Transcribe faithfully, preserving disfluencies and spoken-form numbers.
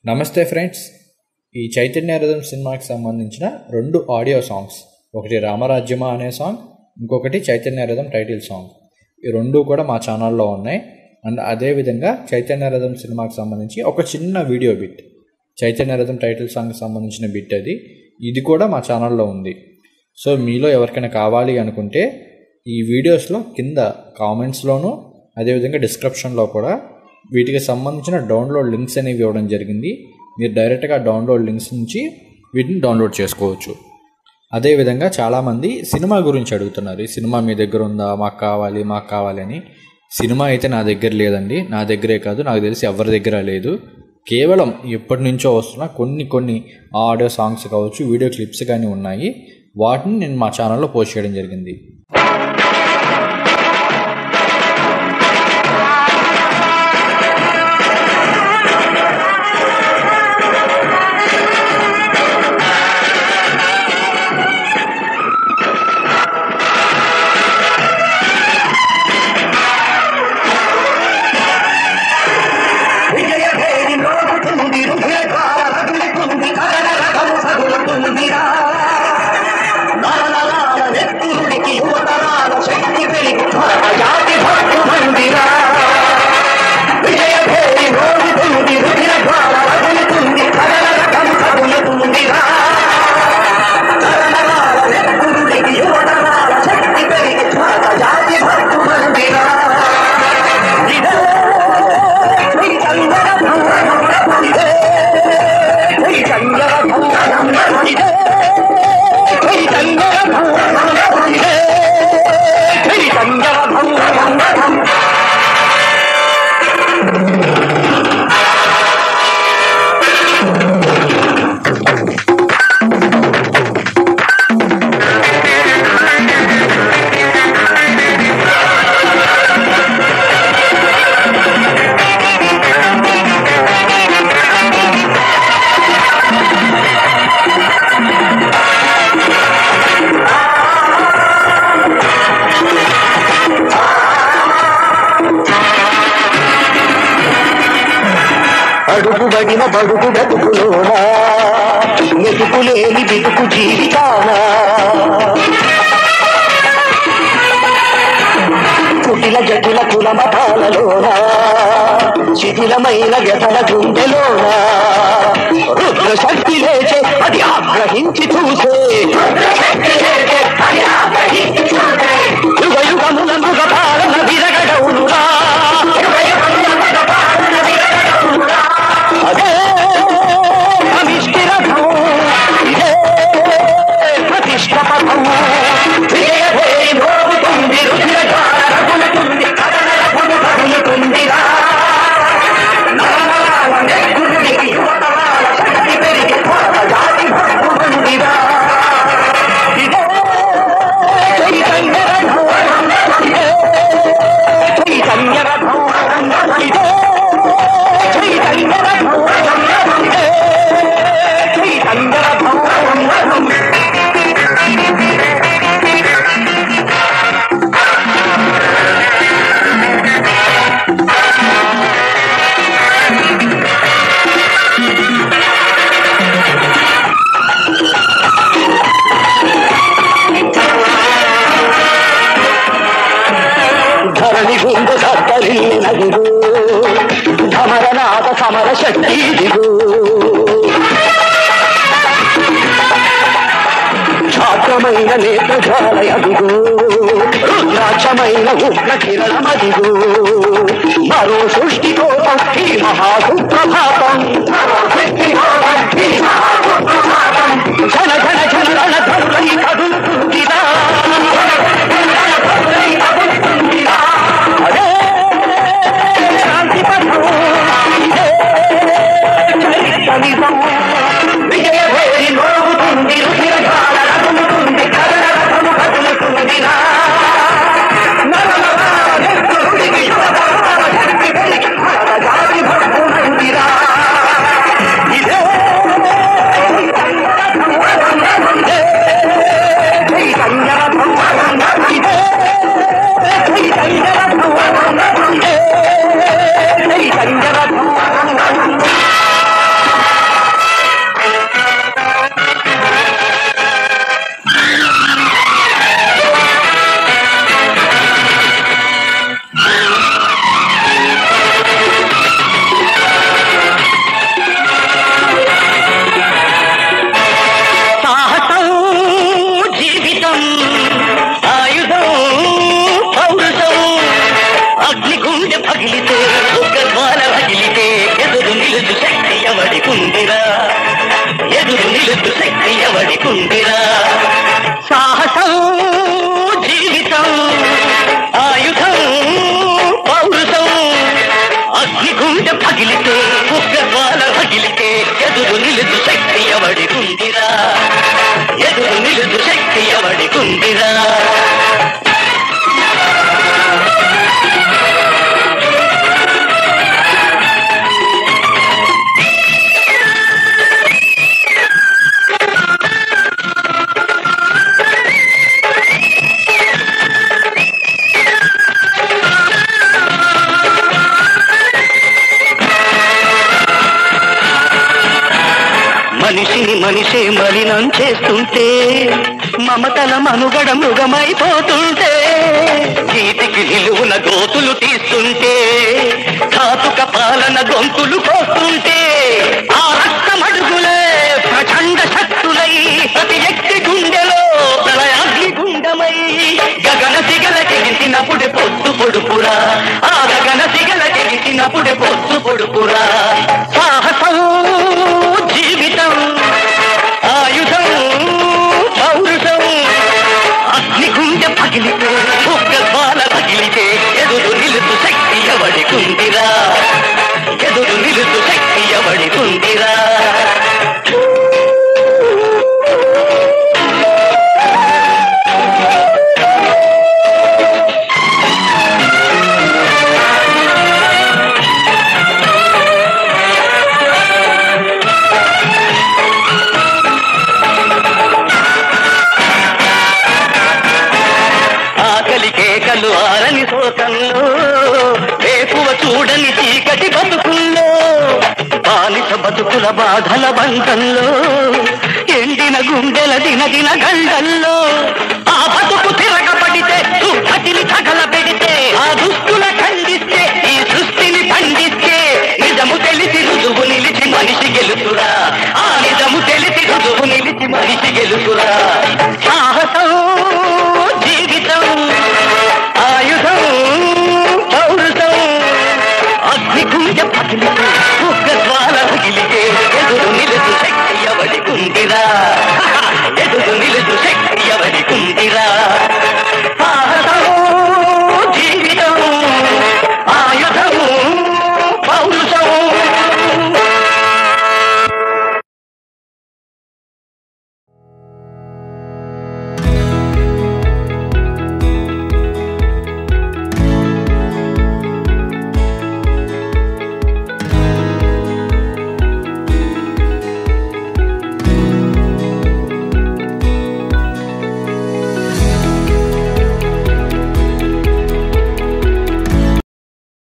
నమస్తే ఫ్రెండ్స్, ఈ చైతన్య రథం సినిమాకి సంబంధించిన రెండు ఆడియో సాంగ్స్, ఒకటి రామరాజ్యమా అనే సాంగ్, ఇంకొకటి చైతన్య రథం టైటిల్ సాంగ్. ఈ రెండు కూడా మా ఛానల్లో ఉన్నాయి. అండ్ అదేవిధంగా చైతన్య రథం సినిమాకి సంబంధించి ఒక చిన్న వీడియో బిట్, చైతన్య రథం టైటిల్ సాంగ్కి సంబంధించిన బిట్ అది ఇది కూడా మా ఛానల్లో ఉంది. సో మీలో ఎవరికైనా కావాలి అనుకుంటే ఈ వీడియోస్లో కింద కామెంట్స్లోనూ అదేవిధంగా డిస్క్రిప్షన్లో కూడా వీటికి సంబంధించిన డౌన్లోడ్ లింక్స్ అనేవి ఇవ్వడం జరిగింది. మీరు డైరెక్ట్గా డౌన్లోడ్ లింక్స్ నుంచి వీటిని డౌన్లోడ్ చేసుకోవచ్చు. అదేవిధంగా చాలామంది సినిమా గురించి అడుగుతున్నారు, ఈ సినిమా మీ దగ్గర ఉందా, మాకు కావాలి మాకు కావాలి అని. సినిమా అయితే నా దగ్గర లేదండి, నా దగ్గరే కాదు నాకు తెలిసి ఎవరి దగ్గర లేదు. కేవలం ఎప్పటి నుంచో వస్తున్న కొన్ని కొన్ని ఆడియో సాంగ్స్ కావచ్చు, వీడియో క్లిప్స్ కానీ ఉన్నాయి. వాటిని నేను మా ఛానల్లో పోస్ట్ చేయడం జరిగింది. అడుగుబడిన బడుగు బతుకులోనా మెతుకులేని బితుకు జీవితానా, కుటిల జటిల కుల మతాలలోనా శిథిలమైన వ్యధల గుండెలోనా రుద్ర శక్తి లేచే అది ఆగ్రహించి చూసే యుగ యుగముల మృగ పాలన విరగడవునురా. అదే అమిష్టిరథం, ఇదే ప్రతిష్ట పథం. మోగుతుంది రుచిరగాల రగులుతుంది కథన రథము కదులుతుందిరా. నరనరాల నెగ్గురుడికి యువతరాల శక్తి పెరిగి కొత్త జాతి భక్తులుందిరా. ఇదే చైతన్య రథం, ఇదే చైతన్య రథం, ఇదే చైతన్య రథం, ఇదే చైతన్య రథం. ధరణి గుండు సత్తరి నదిగు ధమరనాథ సమర శక్తి దిగు ఛాత్రమైన నేత్రజాలయదిగు రుద్రాక్షమైన ఉగ్ర కిరణమదిగు మరో సృష్టి కోసం ఈ మహాసుప్రభాతం. జన జన జన ధరులై కదులుతుందిరా. అదే శాంతి పథం, ఇదే చరిత్ర నిజం. విజయ భేరి మోగుతుంది రుచిరగాల రగులుతుంది కథన రథము కదులుతుందిరా. నరనరాల నెగ్గురుడికి యువతరాల శక్తి పెరిగి కొత్త జాతి భక్తులుందిరా. ఇదే చైతన్య రథం, ఇదే చైతన్య రథం, ఇదే చైతన్య రథం. పగిలితే ఒక జ్వాల పగిలితే ఎదురు నిలుచు శక్తి ఎవడికుందిరా ఎదురు నిలుచు శక్తి ఎవడికుందిరా సాహసం జీవితం ఆయుధం పౌరుషం అగ్నిగుండె పగిలితే ఒక జ్వాల పగిలితే ఎదురు నిలుచు శక్తి ఎవడికుందిరా ఎదురు నిలుచు శక్తి ఎవడికుందిరా మనిషిని మనిషే మలినం చేస్తుంటే మమతల మనుగడ మృగమైపోతుంటే గీతికి నిలువున గోతులు తీస్తుంటే ఘాతుక పాలన గొంతులు కోస్తుంటే ఆ రక్తమడుగులే ప్రచండ శక్తులై ప్రతి వ్యక్తి గుండెలో ప్రళయాగ్ని గుండమై గగన సిగల కెగిసినప్పుడే పొద్దు పొడుపురా ఆ గగన సిగల కెగిసినప్పుడే పొద్దు పొడుపురా సాహసం జీవితం ఆయుధం పౌరుషం అగ్నిగుండె పగిలితే ఒక్క బాల పగిలితే ఎదురు నిలుచు శక్తి ఎవడికుందిరా ఎదురు నిలుచు శక్తి ఎవడికుందిరా కేకలు ఆరని శోకంలో వేకువ చూడని చీకటి బతుకుల్లో బానిస బతుకుల బాధల బంధంలో ఎండిన గుండెల దిన దిన గండల్లో ఆ బతుకు తిర